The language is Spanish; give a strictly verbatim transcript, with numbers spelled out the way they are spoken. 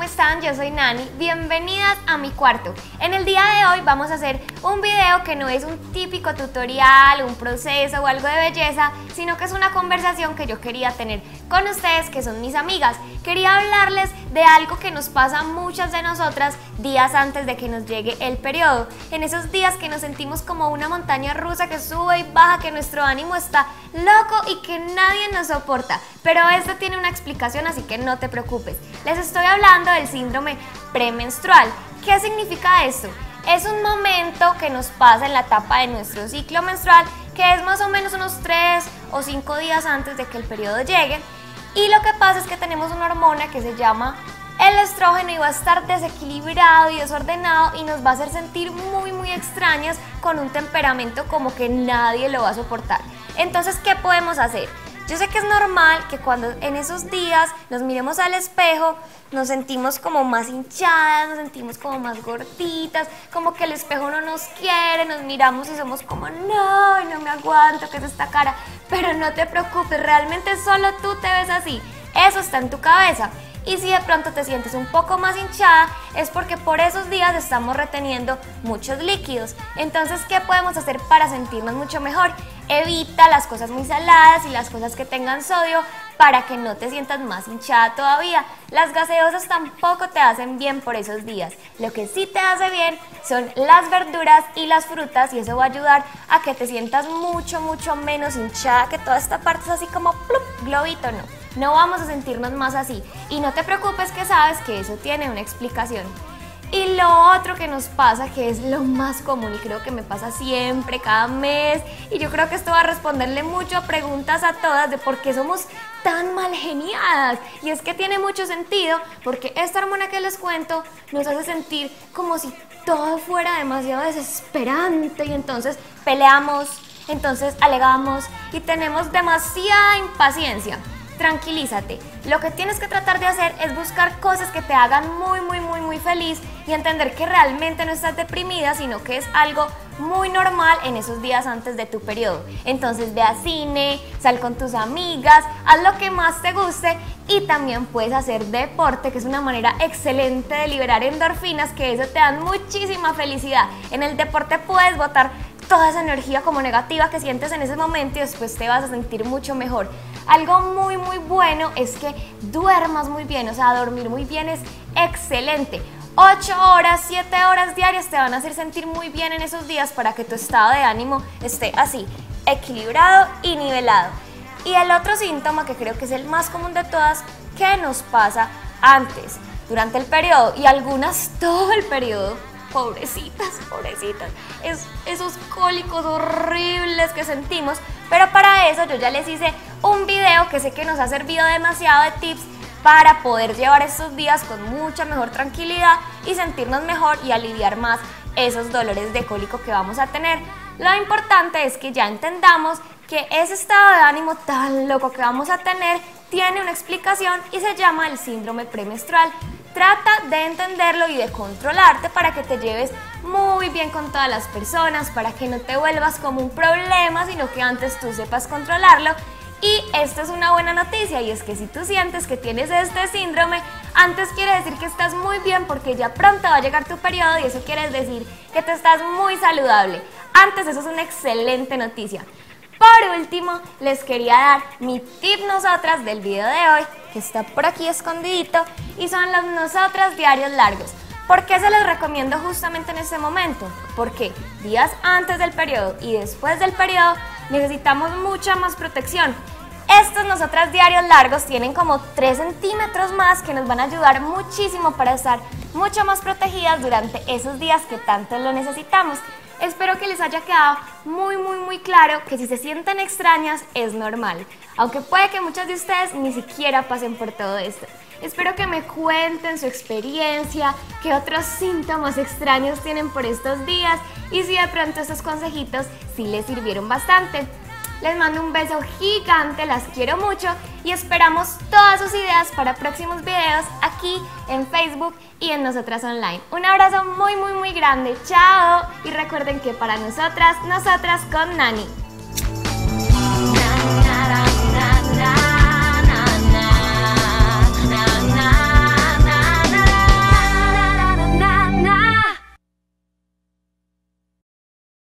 están? Yo soy Nani, bienvenidas a mi cuarto. En el día de hoy vamos a hacer un video que no es un típico tutorial, un proceso o algo de belleza, sino que es una conversación que yo quería tener con ustedes, que son mis amigas. Quería hablarles de algo que nos pasa a muchas de nosotras días antes de que nos llegue el periodo. En esos días que nos sentimos como una montaña rusa que sube y baja, que nuestro ánimo está loco y que nadie nos soporta. Pero esto tiene una explicación, así que no te preocupes. Les estoy hablando del síndrome premenstrual. ¿Qué significa esto? Es un momento que nos pasa en la etapa de nuestro ciclo menstrual, que es más o menos unos tres o cinco días antes de que el periodo llegue. Y lo que pasa es que tenemos una hormona que se llama el estrógeno y va a estar desequilibrado y desordenado y nos va a hacer sentir muy muy extrañas, con un temperamento como que nadie lo va a soportar. Entonces, ¿qué podemos hacer? Yo sé que es normal que cuando en esos días nos miremos al espejo, nos sentimos como más hinchadas, nos sentimos como más gorditas, como que el espejo no nos quiere, nos miramos y somos como no, no me aguanto, ¿qué es esta cara? Pero no te preocupes, realmente solo tú te ves así, eso está en tu cabeza. Y si de pronto te sientes un poco más hinchada, es porque por esos días estamos reteniendo muchos líquidos. Entonces, ¿qué podemos hacer para sentirnos mucho mejor? Evita las cosas muy saladas y las cosas que tengan sodio para que no te sientas más hinchada todavía. Las gaseosas tampoco te hacen bien por esos días. Lo que sí te hace bien son las verduras y las frutas, y eso va a ayudar a que te sientas mucho, mucho menos hinchada, que toda esta parte es así como plup, globito, no. No vamos a sentirnos más así. Y no te preocupes, que sabes que eso tiene una explicación. Y lo otro que nos pasa, que es lo más común y creo que me pasa siempre, cada mes, y yo creo que esto va a responderle mucho a preguntas a todas de por qué somos tan mal geniadas. Y es que tiene mucho sentido, porque esta hormona que les cuento nos hace sentir como si todo fuera demasiado desesperante, y entonces peleamos, entonces alegamos y tenemos demasiada impaciencia. Tranquilízate, lo que tienes que tratar de hacer es buscar cosas que te hagan muy muy muy muy feliz y entender que realmente no estás deprimida, sino que es algo muy normal en esos días antes de tu periodo. Entonces ve a cine, sal con tus amigas, haz lo que más te guste, y también puedes hacer deporte, que es una manera excelente de liberar endorfinas, que eso te dan muchísima felicidad. En el deporte puedes botar toda esa energía como negativa que sientes en ese momento y después te vas a sentir mucho mejor. Algo muy muy bueno es que duermas muy bien, o sea, dormir muy bien es excelente. ocho horas, siete horas diarias te van a hacer sentir muy bien en esos días para que tu estado de ánimo esté así, equilibrado y nivelado. Y el otro síntoma, que creo que es el más común de todas, que nos pasa antes, durante el periodo y algunas todo el periodo, pobrecitas, pobrecitas, es esos cólicos horribles que sentimos. Pero para eso yo ya les hice un video que sé que nos ha servido demasiado de tips para poder llevar estos días con mucha mejor tranquilidad y sentirnos mejor y aliviar más esos dolores de cólico que vamos a tener. Lo importante es que ya entendamos que ese estado de ánimo tan loco que vamos a tener tiene una explicación y se llama el síndrome premenstrual. Trata de entenderlo y de controlarte para que te lleves muy bien con todas las personas, para que no te vuelvas como un problema, sino que antes tú sepas controlarlo. Y esto es una buena noticia, y es que si tú sientes que tienes este síndrome, antes quiere decir que estás muy bien, porque ya pronto va a llegar tu periodo y eso quiere decir que te estás muy saludable. Antes, eso es una excelente noticia. Por último, les quería dar mi tip nosotras del video de hoy, que está por aquí escondidito, y son los nosotras diarios largos. ¿Por qué se los recomiendo justamente en este momento? Porque días antes del periodo y después del periodo necesitamos mucha más protección. Estos nosotras diarios largos tienen como tres centímetros más, que nos van a ayudar muchísimo para estar mucho más protegidas durante esos días que tanto lo necesitamos. Espero que les haya quedado muy muy muy claro que si se sienten extrañas es normal, aunque puede que muchas de ustedes ni siquiera pasen por todo esto. Espero que me cuenten su experiencia, qué otros síntomas extraños tienen por estos días y si de pronto estos consejitos sí les sirvieron bastante. Les mando un beso gigante, las quiero mucho y esperamos todas sus ideas para próximos videos aquí en Facebook y en Nosotras Online. Un abrazo muy muy muy grande, chao, y recuerden que para nosotras, nosotras con Nani.